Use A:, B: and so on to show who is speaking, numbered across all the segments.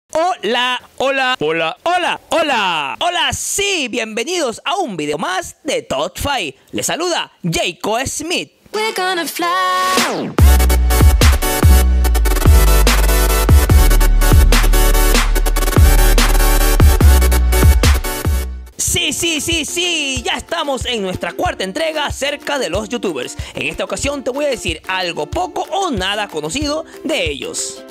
A: Hola, hola, hola, hola, hola, hola, sí, bienvenidos a un video más de Top 5. Les saluda Jacob Smith.
B: We're gonna fly.
A: Sí, ya estamos en nuestra cuarta entrega acerca de los youtubers. En esta ocasión te voy a decir algo poco o nada conocido de ellos.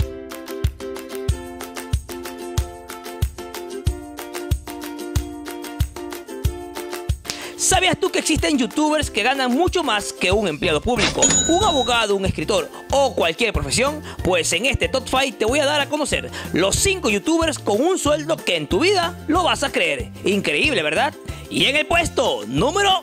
A: ¿Sabías tú que existen youtubers que ganan mucho más que un empleado público, un abogado, un escritor o cualquier profesión? Pues en este Top 5 te voy a dar a conocer los 5 youtubers con un sueldo que en tu vida lo vas a creer. Increíble, ¿verdad? Y en el puesto número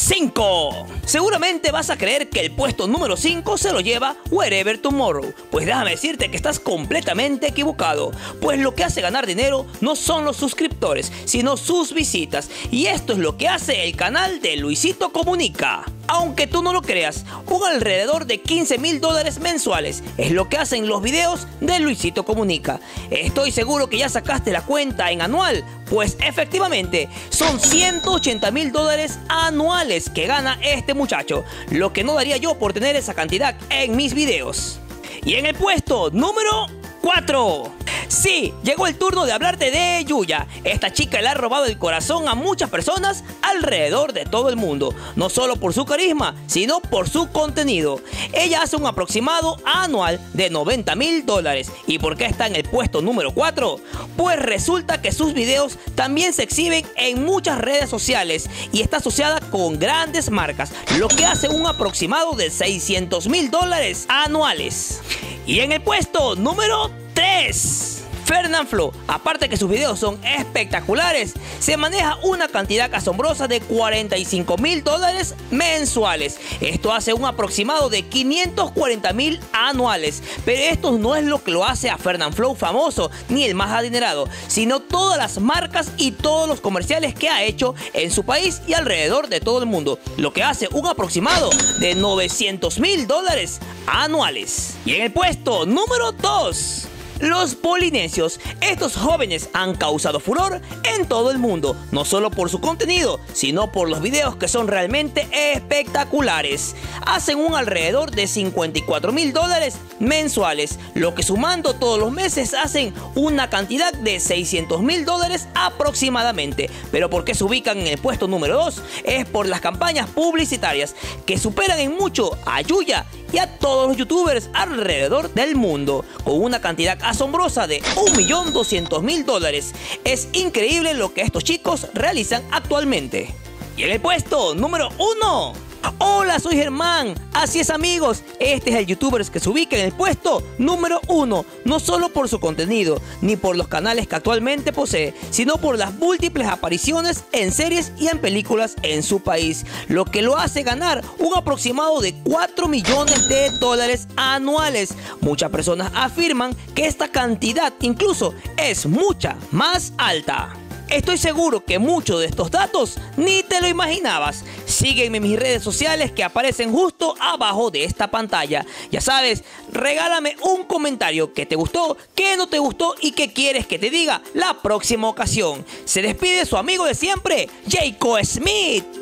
A: 5. Seguramente vas a creer que el puesto número 5 se lo lleva Wherever Tomorrow. Pues déjame decirte que estás completamente equivocado. Pues lo que hace ganar dinero no son los suscriptores, sino sus visitas. Y esto es lo que hace el canal de Luisito Comunica. Aunque tú no lo creas, un alrededor de $15,000 mensuales es lo que hacen los videos de Luisito Comunica. Estoy seguro que ya sacaste la cuenta en anual, pues efectivamente son $180,000 anuales que gana este muchacho, lo que no daría yo por tener esa cantidad en mis videos. Y en el puesto número 4. Sí, llegó el turno de hablarte de Yuya. Esta chica le ha robado el corazón a muchas personas alrededor de todo el mundo. No solo por su carisma, sino por su contenido. Ella hace un aproximado anual de $90,000. ¿Y por qué está en el puesto número 4? Pues resulta que sus videos también se exhiben en muchas redes sociales y está asociada con grandes marcas, lo que hace un aproximado de $600,000 anuales. Y en el puesto número 3. Fernanfloo, aparte que sus videos son espectaculares, se maneja una cantidad asombrosa de $45,000 mensuales. Esto hace un aproximado de $540,000 anuales. Pero esto no es lo que lo hace a Fernanfloo famoso, ni el más adinerado, sino todas las marcas y todos los comerciales que ha hecho en su país y alrededor de todo el mundo, lo que hace un aproximado de $900,000 anuales. Y en el puesto número 2. Los polinesios. Estos jóvenes han causado furor en todo el mundo, no solo por su contenido, sino por los videos que son realmente espectaculares. Hacen un alrededor de $54,000 mensuales, lo que sumando todos los meses hacen una cantidad de $600,000 aproximadamente. Pero ¿por qué se ubican en el puesto número 2? Es por las campañas publicitarias que superan en mucho a Yuya y a todos los youtubers alrededor del mundo, con una cantidad asombrosa de $1.200.000. Es increíble lo que estos chicos realizan actualmente. Y en el puesto número 1. Hola, soy Germán. Así es, amigos, este es el youtuber que se ubica en el puesto número 1, no solo por su contenido, ni por los canales que actualmente posee, sino por las múltiples apariciones en series y en películas en su país, lo que lo hace ganar un aproximado de $4 millones anuales. Muchas personas afirman que esta cantidad incluso es mucha más alta. Estoy seguro que muchos de estos datos ni te lo imaginabas. Sígueme en mis redes sociales que aparecen justo abajo de esta pantalla. Ya sabes, regálame un comentario que te gustó, que no te gustó y que quieres que te diga la próxima ocasión. Se despide su amigo de siempre, Jacob Smith.